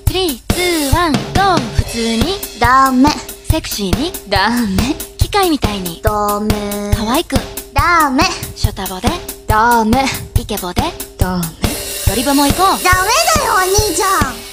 3、2、1、ゴー。普通にダメ。 セクシーにダメ。機械みたいにダメ。 可愛くダメ。 ショタボでダメ。 イケボでダメ。 ドリボも行こう。 ダメだよお兄ちゃん。